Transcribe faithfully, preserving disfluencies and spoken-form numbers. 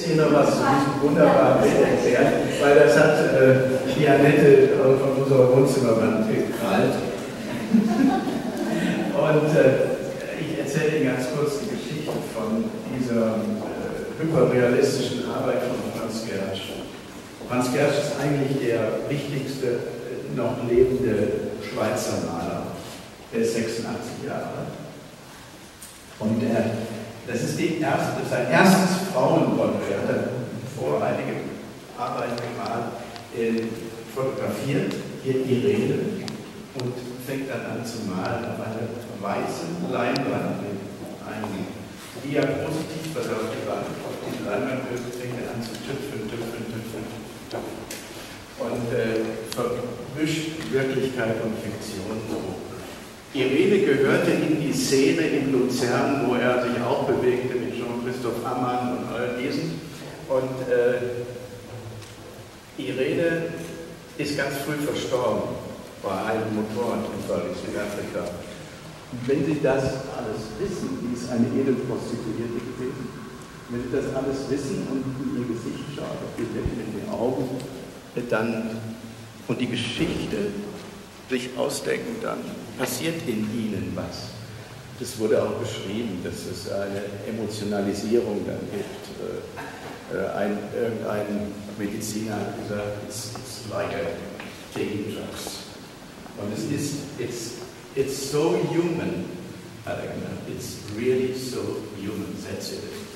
hier noch was zu diesem wunderbaren Bild erklären, weil das hat äh, die Annette von unserer Wohnzimmerwand gekrallt. Und äh, ich erzähle Ihnen ganz kurz die Geschichte von dieser äh, hyperrealistischen Arbeit von Franz Gertsch. Franz Gertsch ist eigentlich der wichtigste äh, noch lebende Schweizer Maler. Er ist sechsundachtzig Jahre alt. Und er, das ist die erste, sein erstes Frauenporträt. Er hat vor einige Arbeiten gemalt, äh, fotografiert, hier Irene, und fängt dann an zu malen auf einer weißen Leinwand mit einem Diapositiv, was er auf die Wand, auf die Leinwand wirft, fängt er an zu tüpfeln, tüpfeln, tüpfeln, tüpfeln. Und äh, vermischt Wirklichkeit und Fiktion so. Irene gehörte in die Szene in Luzern, wo er sich auch bewegte mit Jean-Christophe Ammann und all diesen. Und äh, Irene ist ganz früh verstorben bei einem Motorenunfall in Südafrika. Und wenn Sie das alles wissen, die ist eine Edelprostituierte gewesen, wenn Sie das alles wissen und in ihr Gesicht schauen, auf die Lippen, in die Augen, dann und die Geschichte sich ausdenken, dann passiert in ihnen was. Das wurde auch beschrieben, dass es eine Emotionalisierung dann gibt. Ein, irgendein Mediziner hat gesagt, it's, it's like a taking drugs. Und es ist, it's, it's so human, it's really so human, that's it.